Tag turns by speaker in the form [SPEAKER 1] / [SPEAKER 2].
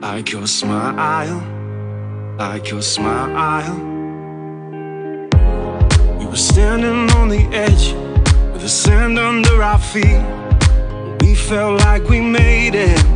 [SPEAKER 1] like your smile, like your smile. We were standing on the edge with the sand under our feet. We felt like we made it.